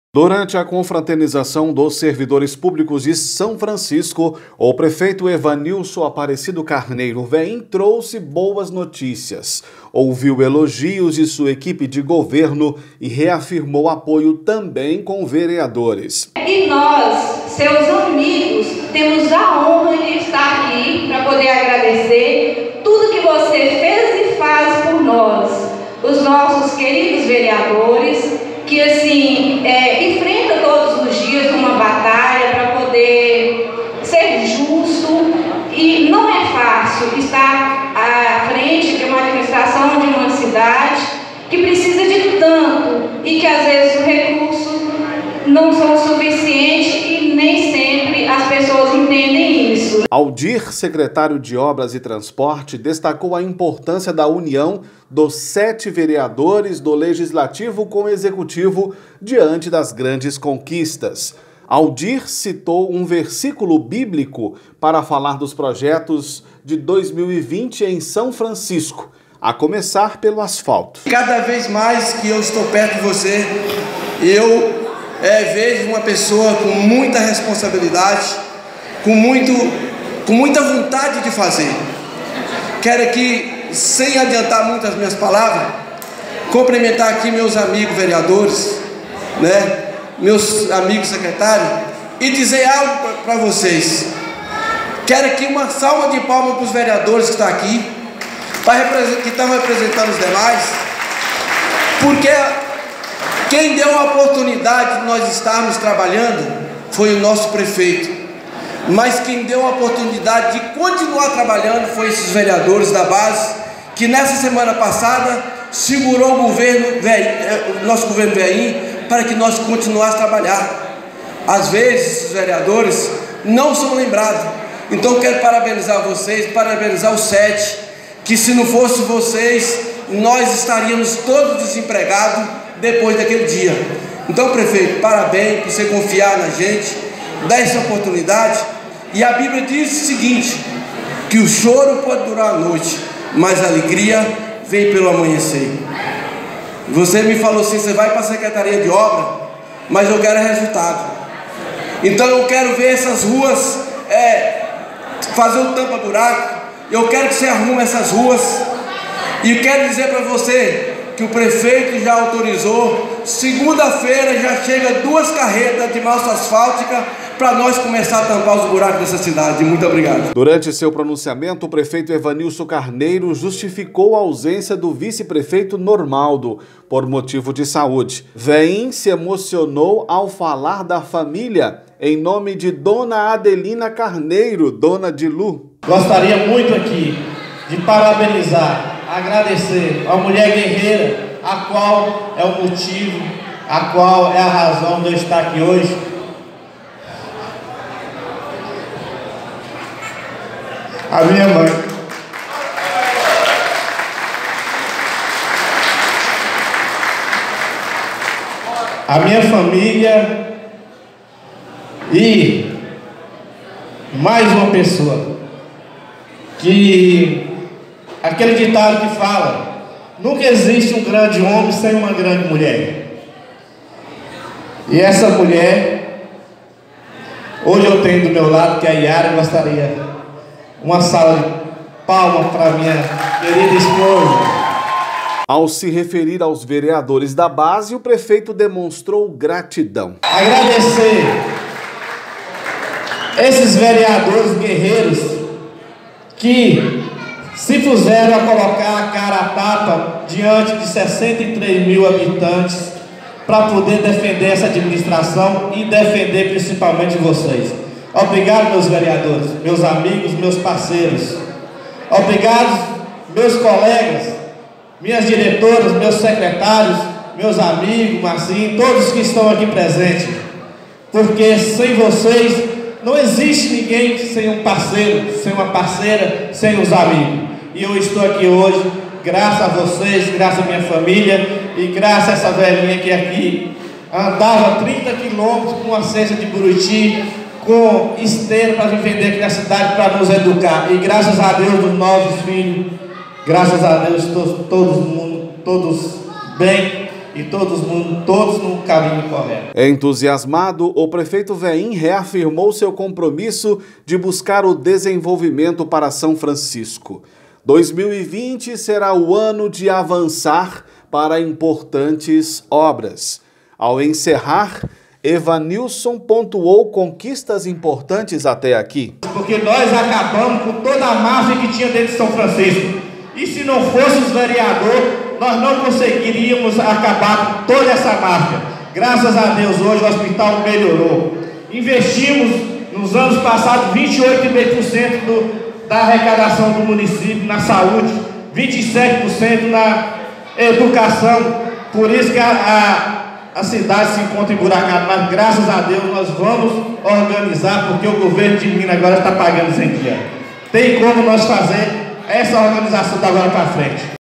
Durante a confraternização dos servidores públicos de São Francisco, o prefeito Evanilson Aparecido Carneiro Veim trouxe boas notícias, ouviu elogios de sua equipe de governo e reafirmou apoio também com vereadores. E nós, seus amigos, temos a honra de estar aqui para poder agradecer tudo que você fez e faz por nós, os nossos queridos vereadores, que assim, enfrenta todos os dias uma batalha para poder ser justo, e não é fácil estar à frente de uma administração de uma cidade que precisa de tanto e que às vezes os recursos não são suficientes e nem sempre as pessoas entendem isso. Aldir, secretário de Obras e Transporte, destacou a importância da união dos 7 vereadores do Legislativo com o Executivo diante das grandes conquistas. Aldir citou um versículo bíblico para falar dos projetos de 2020 em São Francisco, a começar pelo asfalto. Cada vez mais que eu estou perto de você, eu vejo uma pessoa com muita responsabilidade, com muita vontade de fazer. Quero aqui, sem adiantar muito as minhas palavras, cumprimentar aqui meus amigos vereadores, meus amigos secretários, e dizer algo para vocês. Quero aqui uma salva de palmas para os vereadores que estão aqui, que estão representando os demais, porque quem deu a oportunidade de nós estarmos trabalhando foi o nosso prefeito. Mas quem deu a oportunidade de continuar trabalhando foi esses vereadores da base, que nessa semana passada segurou o nosso governo Veim para que nós continuássemos a trabalhar. Às vezes os vereadores não são lembrados. Então quero parabenizar vocês, parabenizar os 7, que se não fosse vocês, nós estaríamos todos desempregados depois daquele dia. Então, prefeito, parabéns por você confiar na gente, dar essa oportunidade. E a Bíblia diz o seguinte, que o choro pode durar a noite, mas a alegria vem pelo amanhecer. Você me falou assim, você vai para a Secretaria de Obra, mas eu quero resultado. Então eu quero ver essas ruas, fazer o tampa-buraco, eu quero que você arrume essas ruas, e quero dizer para você que o prefeito já autorizou, segunda-feira já chega 2 carretas de massa asfáltica para nós começar a tampar os buracos dessa cidade. Muito obrigado. Durante seu pronunciamento, o prefeito Evanilson Carneiro justificou a ausência do vice-prefeito Normaldo por motivo de saúde. Veim se emocionou ao falar da família em nome de Dona Adelina Carneiro, dona de Lu. Gostaria muito aqui de parabenizar, agradecer a mulher guerreira, a qual é o motivo, a qual é a razão de eu estar aqui hoje. A minha mãe. A minha família e mais uma pessoa que aquele ditado que fala, nunca existe um grande homem sem uma grande mulher. E essa mulher, hoje eu tenho do meu lado, que é a Yara, gostaria uma salva de palmas para minha querida esposa. Ao se referir aos vereadores da base, o prefeito demonstrou gratidão. Agradecer esses vereadores guerreiros que se puseram a colocar a cara a tapa diante de 63 mil habitantes para poder defender essa administração e defender principalmente vocês. Obrigado, meus vereadores, meus amigos, meus parceiros. Obrigado, meus colegas, minhas diretoras, meus secretários, meus amigos, Marcinho, todos que estão aqui presentes. Porque sem vocês não existe ninguém sem um parceiro, sem uma parceira, sem os amigos. E eu estou aqui hoje, graças a vocês, graças à minha família e graças a essa velhinha que aqui andava 30 quilômetros com uma cesta de Buriti, com esteira para vir vender aqui na cidade para nos educar. E graças a Deus, dos nossos filhos, graças a Deus, todos bem. e todos no caminho correto. Entusiasmado, o prefeito Veim reafirmou seu compromisso de buscar o desenvolvimento para São Francisco. 2020 será o ano de avançar para importantes obras. Ao encerrar, Evanilson pontuou conquistas importantes até aqui. Porque nós acabamos com toda a máfia que tinha dentro de São Francisco. E se não fosse os vereadores, nós não conseguiríamos acabar com toda essa máfia. Graças a Deus, hoje o hospital melhorou. Investimos, nos anos passados, 28,5% da arrecadação do município na saúde, 27% na educação. Por isso que a cidade se encontra emburacada, mas graças a Deus nós vamos organizar, porque o governo de Minas agora está pagando 100 dias. Tem como nós fazer essa organização da agora para frente.